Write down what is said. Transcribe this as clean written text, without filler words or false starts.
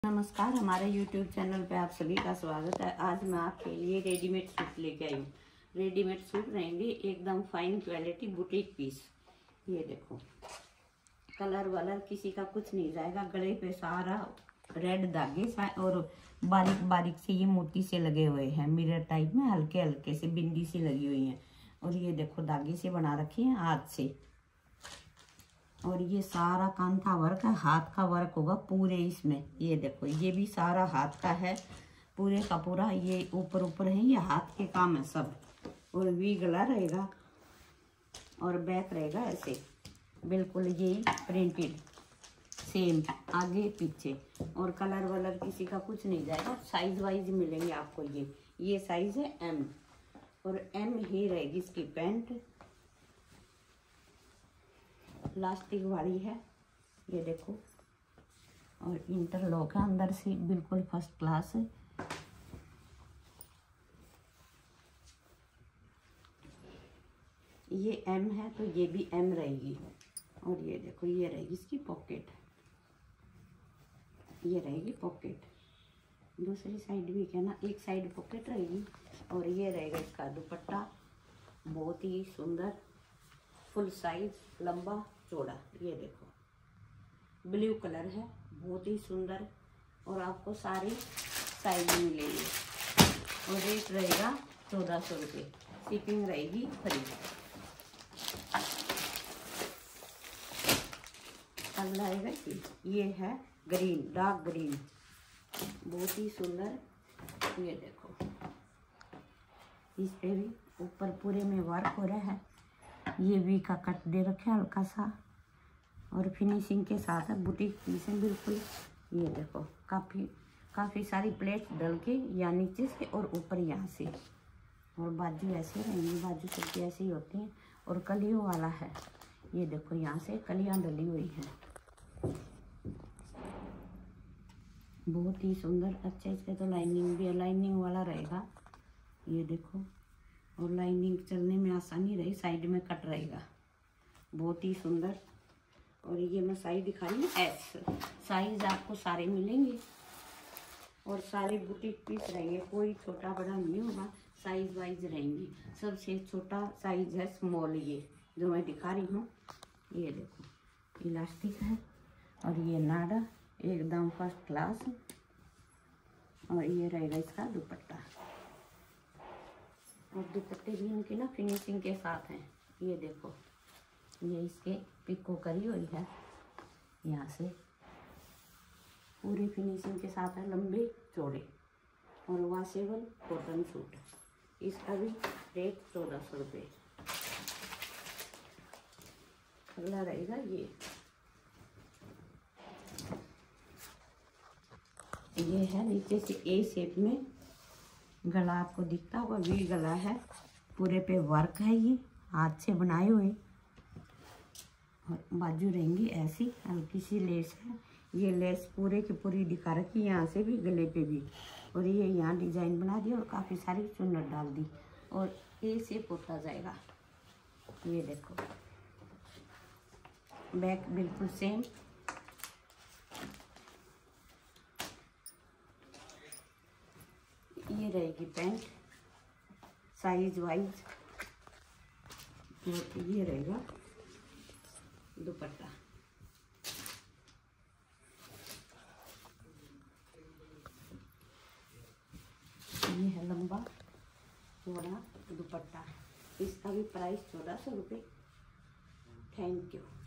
नमस्कार, हमारे YouTube channel पे आप सभी का स्वागत है। आज मैं आपके लिए रेडीमेड सूट लेके आई हूँ। रेडीमेड सूट रहेंगे एकदम फाइन क्वालिटी बुटीक पीस। ये देखो, कलर वलर किसी का कुछ नहीं जाएगा। गले पे सारा रेड धागे और बारीक बारीक से ये मोती से लगे हुए हैं, मिरर टाइप में हल्के हल्के से बिंदी सी लगी हुई है। और ये देखो धागे से बना रखी है हाथ से। और ये सारा कांथा वर्क है, हाथ का वर्क होगा पूरे इसमें। ये देखो, ये भी सारा हाथ का है पूरे का पूरा। ये ऊपर ऊपर है, ये हाथ के काम है सब। और वी गला रहेगा और बैक रहेगा ऐसे बिल्कुल ये प्रिंटेड सेम आगे पीछे। और कलर वलर किसी का कुछ नहीं जाएगा। साइज वाइज मिलेंगे आपको। ये साइज है एम, और एम ही रहेगी इसकी पैंट। प्लास्टिक वाली है, ये देखो। और इंटरलॉक है अंदर से, बिल्कुल फर्स्ट क्लास है। ये एम है तो ये भी एम रहेगी। और ये देखो, ये रहेगी इसकी पॉकेट, ये रहेगी पॉकेट। दूसरी साइड भी क्या ना, एक साइड पॉकेट रहेगी। और ये रहेगा इसका दुपट्टा, बहुत ही सुंदर फुल साइज लंबा चौड़ा। ये देखो ब्लू कलर है, बहुत ही सुंदर। और आपको सारी साइज मिलेगी। और रेट रहेगा 1400 रुपये। शिपिंग रहेगी फ्री। अगला आएगा ये है ग्रीन, डार्क ग्रीन, बहुत ही सुंदर। ये देखो, इस पे भी ऊपर पूरे में वर्क हो रहा है। ये वी का कट दे रखे हल्का सा, और फिनिशिंग के साथ है। बुटीक पीस है बिल्कुल। ये देखो, काफ़ी सारी प्लेट्स डल के, या नीचे से और ऊपर यहाँ से। और बाजू ऐसे रहेंगी, बाजू सबकी ऐसी ही होती हैं। और कलियों वाला है, ये देखो यहाँ से कलियाँ डली हुई हैं। बहुत ही सुंदर। अच्छा, इसके तो लाइनिंग भी है, लाइनिंग वाला रहेगा। ये देखो, और लाइनिंग चलने में आसानी रही, साइड में कट रहेगा, बहुत ही सुंदर। और ये मैं साइज दिखा रही हूँ एस साइज, आपको सारे मिलेंगे। और सारे बुटीक पीस रहेंगे, कोई छोटा बड़ा नहीं होगा, साइज वाइज रहेंगी। सबसे छोटा साइज है स्मॉल, ये जो मैं दिखा रही हूँ। ये देखो, इलास्टिक है। और ये नाड़ा एकदम फर्स्ट क्लास। और ये रहेगा इसका दुपट्टा। और दुपट्टे भी इनके ना फिनिशिंग के साथ हैं। ये देखो, ये इसके पिको करी हुई है यहाँ से, पूरी फिनिशिंग के साथ है, लंबे चौड़े। और वॉशेबल कॉटन सूट। इसका भी रेट 1400 रुपये। अगला रहेगा ये है नीचे से ए शेप में, गला आपको दिखता होगा, वी गला है, पूरे पे वर्क है, ये हाथ से बनाए हुए। और बाजू रहेंगी ऐसी, हल्की सी लेस है। ये लेस पूरे की पूरी दिखा रखी, यहाँ से भी गले पे भी। और ये यहाँ डिजाइन बना दी और काफ़ी सारी चुन्नट डाल दी। और ए से होता जाएगा। ये देखो, बैक बिल्कुल सेम। ये रहेगी पैंट साइज वाइज। ये रहेगा दुपट्टा। ये है लंबा चौड़ा दुपट्टा। इसका भी प्राइस 1400 रुपये। Thank you.